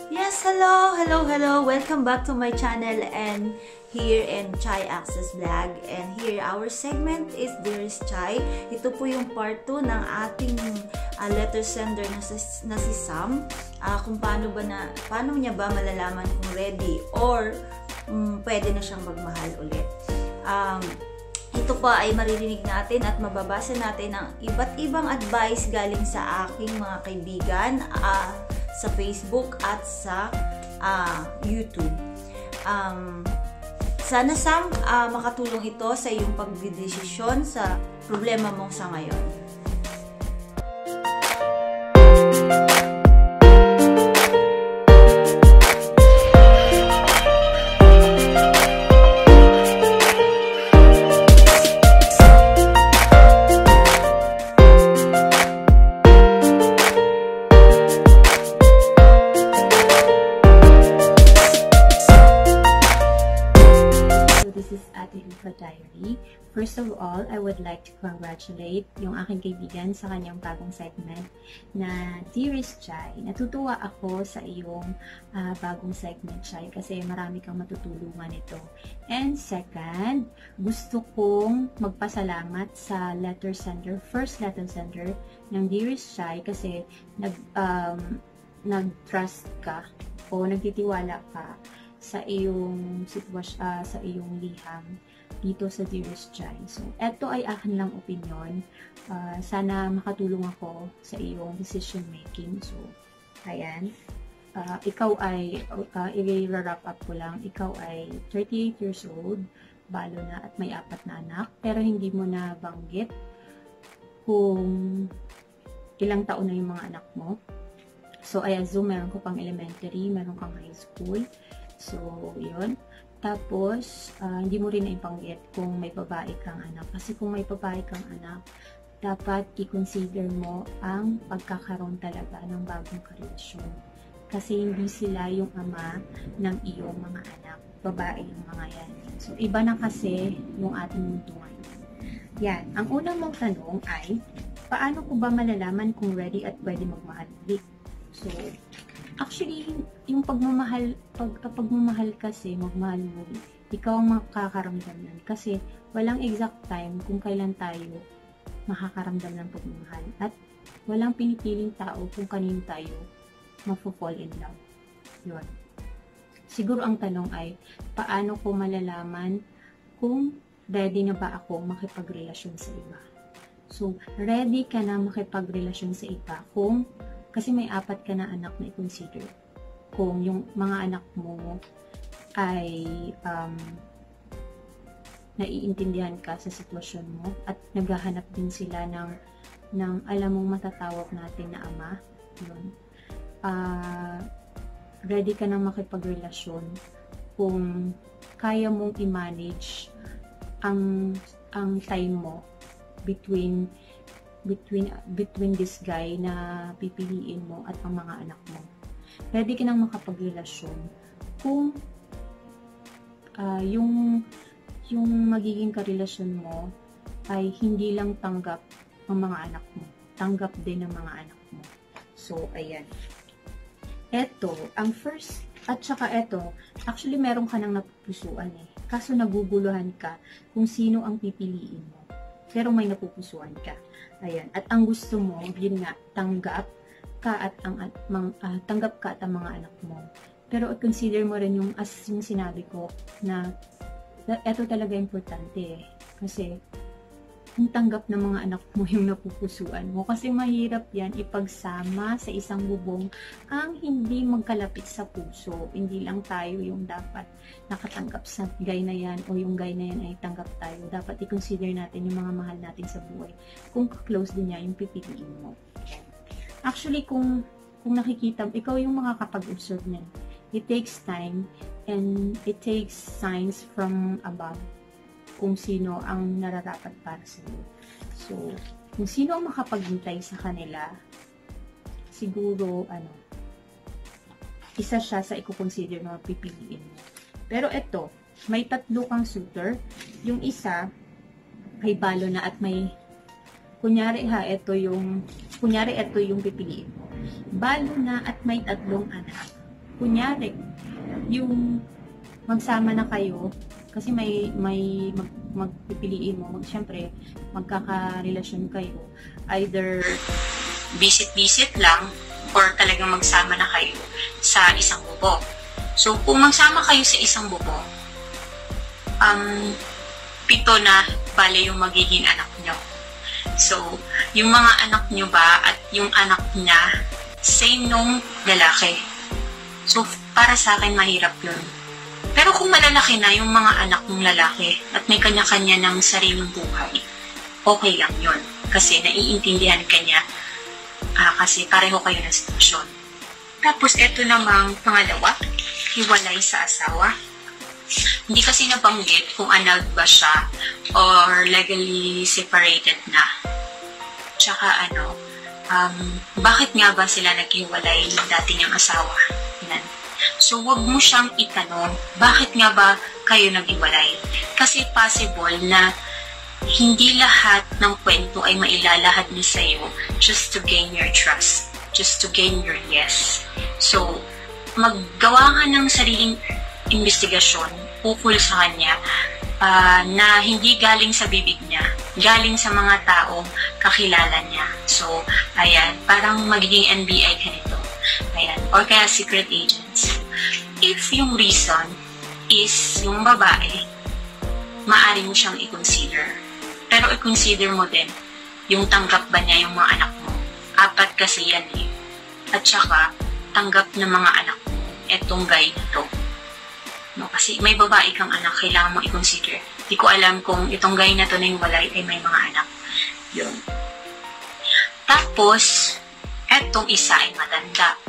Yes, hello, hello, hello. Welcome back to my channel and here in Chai Access Vlog. And here, our segment is Dearest Chai. Ito po yung part 2 ng ating letter sender na si Sam. Kung paano niya ba malalaman kung ready or pwede na siyang magmahal ulit. Ito pa ay maririnig natin at mababasa natin ang iba't ibang advice galing sa aking mga kaibigan sa Facebook at sa YouTube. Sana Sam, makatulong ito sa iyong pagdedesisyon sa problema mo sa ngayon. Diary. First of all, I would like to congratulate yung aking kaibigan sa kanyang bagong segment na Dearest Chai. Natutuwa ako sa iyong bagong segment, Chai, kasi marami kang matutulungan ito. And second, gusto kong magpasalamat sa letter sender, first letter sender ng Dearest Chai kasi nag-trust ka o nagtitiwala ka sa iyong sitwasyon, sa iyong liham dito sa Dearest Chai. So, eto ay akin lang opinion. Sana makatulong ako sa iyong decision making. So, ayan. Ikaw ay, i-wrap up ko lang, ikaw ay 38 years old, balo na at may 4 na anak, pero hindi mo na banggit kung ilang taon na yung mga anak mo. So, I assume meron ko pang elementary, meron kang high school. So, yun. Tapos, hindi mo rin naipanggit kung may babae kang anak. Kasi kung may babae kang anak, dapat i-consider mo ang pagkakaroon talaga ng bagong karelasyon. Kasi hindi sila yung ama ng iyong mga anak. Babae yung mga yan. So, iba na kasi yung ating mundo ngayon. Yan. Ang unang mong tanong ay, paano ko ba malalaman kung ready at pwede magmahal ulit? So, actually, yung pagmamahal kasi, magmahal mo, ikaw ang makakaramdam nun. Kasi walang exact time kung kailan tayo makakaramdam ng pagmamahal. At walang pinipiling tao kung kanino tayo mafo-fall in love. Yun. Siguro ang tanong ay, paano ko malalaman kung ready na ba ako makipagrelasyon sa iba? So, ready ka na makipagrelasyon sa iba kung kasi may 4 ka na anak na i-consider. Kung yung mga anak mo ay naiintindihan ka sa sitwasyon mo at naghahanap din sila ng alam mong matatawag natin na ama, yun. Ready ka na makipagrelasyon kung kaya mong i-manage ang time mo between this guy na pipiliin mo at ang mga anak mo. Pwede ka nang makapagrelasyon kung yung magiging karelasyon mo ay hindi lang tanggap ng mga anak mo. Tanggap din ng mga anak mo. So, ayan. Eto, ang first, at saka eto, actually meron ka nang napupusuan eh. Kaso naguguluhan ka kung sino ang pipiliin mo. Pero may napupusuan ka. Ayan. At ang gusto mo, yun nga, tanggap ka at ang mga anak mo. Pero consider mo rin yung sinabi ko na eto talaga importante eh. Kasi kung tanggap ng mga anak mo yung napupusuan mo. Kasi mahirap yan ipagsama sa isang bubong ang hindi magkalapit sa puso. Hindi lang tayo yung dapat nakatanggap sa guy na yan o yung guy na yan ay tanggap tayo. Dapat i-consider natin yung mga mahal natin sa buhay. Kung close din niya yung pipiliin mo. Actually, kung nakikita, ikaw yung makakapag-observe niyan. It takes time and it takes signs from above kung sino ang nararapat para sa iyo. So, kung sino ang makapaghintay sa kanila, siguro, isa siya sa i-consider na pipiliin mo. Pero ito, may 3 kang suitor. Yung isa, ay balo na at may, kunyari ito yung pipiliin mo. Balo na at may 3 anak. kunyari, yung magsama na kayo, kasi magpipiliin mo, syempre, magkakarelasyon kayo. Either visit-visit lang, or talagang magsama na kayo sa isang bubong. So, kung magsama kayo sa isang bubong, 7 na bale yung magiging anak nyo. So, yung mga anak nyo ba at yung anak niya, same nung lalaki. So, para sa akin, mahirap yun. Pero kung malalaki na yung mga anak ng lalaki at may kanya-kanya ng sariling buhay, okay lang yun. Kasi naiintindihan ka niya kasi pareho kayo ng sitwasyon. Tapos, eto namang pangalawa, hiwalay sa asawa. Hindi kasi nabanggit kung annulled ba siya or legally separated na. Tsaka bakit nga ba sila naghiwalay ng dati niyang asawa? Yan. So, wag mo siyang itanong, bakit nga ba kayo naghiwalay? Kasi possible na hindi lahat ng kwento ay mailalahad niya sa'yo just to gain your trust, just to gain your yes. So, maggawa ka ng sariling investigasyon ukol sa kanya na hindi galing sa bibig niya, galing sa mga taong kakilala niya. So, ayan, parang magiging NBI ka nito. Ayan, or kaya secret agents. If yung reason is yung babae, maaari mo siyang i-consider. Pero i-consider mo din yung tanggap ba niya yung mga anak mo. 4 kasi yan eh. At saka, tanggap ng mga anak mo etong guy na to. No, kasi may babae kang anak, kailangan mo i-consider. Di ko alam kung itong guy na to na yung walay ay may mga anak. Yun. Tapos, etong isa ay matanda.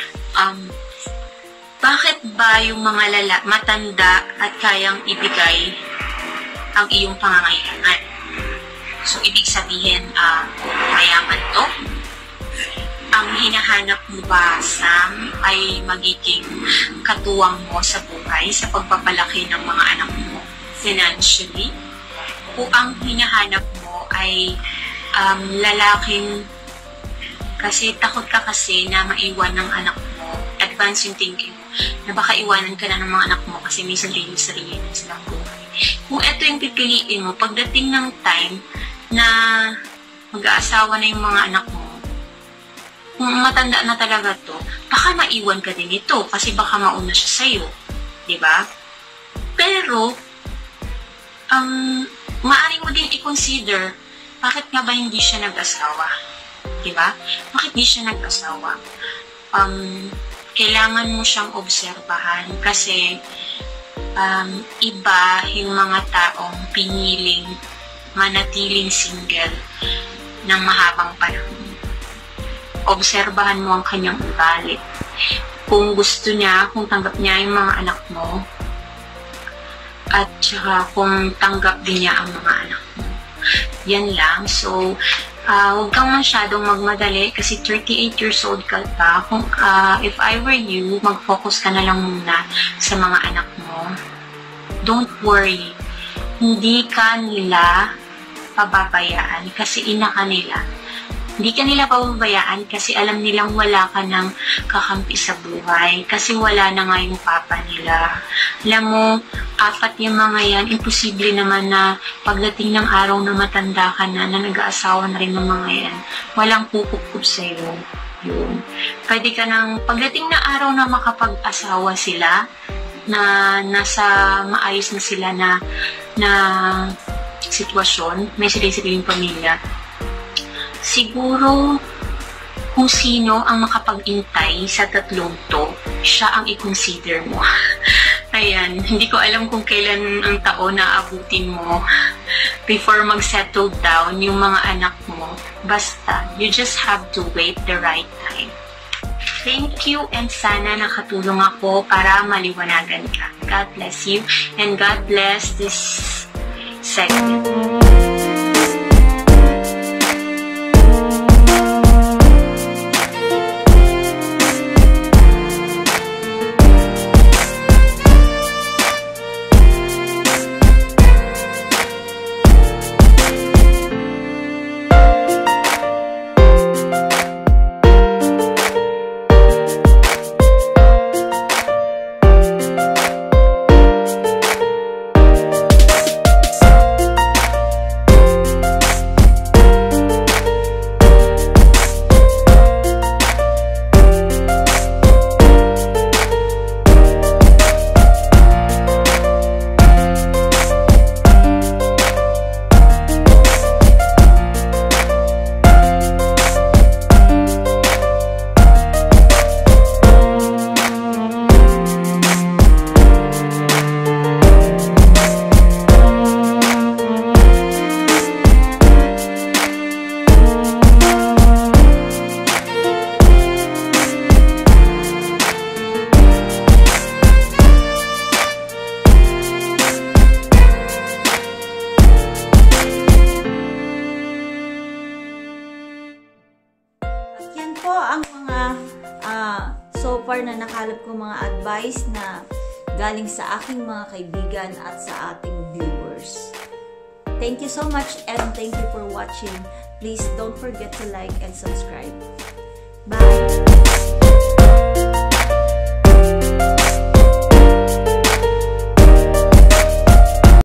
Bakit ba yung mga matanda at kayang ibigay ang iyong pangangailangan? So, ibig sabihin, mayaman to? Ang hinahanap mo ba, Sam, ay magiging katuwang mo sa buhay, sa pagpapalaki ng mga anak mo financially? O ang hinahanap mo ay lalaking, kasi takot ka kasi na maiwan ng anak mo, advance yung thinking mo, na baka iwanan ka na ng mga anak mo kasi may sarili na silang buhay. Kung ito yung pipiliin mo, pagdating ng time na mag-aasawa na yung mga anak mo, kung matanda na talaga to, baka maiwan ka din ito kasi baka mauna siya sa'yo. Diba? Pero, maaari mo din i-consider, bakit nga ba hindi siya nag-asawa? Diba? Bakit hindi siya nag-asawa? Kailangan mo siyang obserbahan kasi iba yung mga taong piniling manatiling single ng mahabang panahon. Obserbahan mo ang kanyang ugali. Kung gusto niya, kung tanggap niya yung mga anak mo, at saka kung tanggap din niya ang mga anak mo. Yan lang. So, huwag kang masyadong magmadali kasi 38 years old ka pa. Kung, if I were you, mag-focus ka na lang muna sa mga anak mo. Don't worry. Hindi ka nila pababayaan kasi ina ka nila. Hindi ka nila pababayaan kasi alam nilang wala ka ng kakampi sa buhay. Kasi wala na nga yung papa nila. Alam mo, 4 yung mga yan, imposible naman na pagdating ng araw na matanda ka na nag-aasawa na rin ng mga yan, walang pupukup sa'yo. Yun. Pwede ka nang, pagdating na araw na makapag-asawa sila, na nasa maayos na sila na sitwasyon, may sila-silang pamilya, siguro kung sino ang makapag-intay sa 3 to, siya ang i-consider mo. Ayan, hindi ko alam kung kailan ang taon na abutin mo before mag-settle down yung mga anak mo. Basta, you just have to wait the right time. Thank you and sana nakatulong ako para maliwanagan ka. God bless you and God bless this segment. kong mga advice na galing sa aking mga kaibigan at sa ating viewers. Thank you so much and thank you for watching. Please don't forget to like and subscribe. Bye!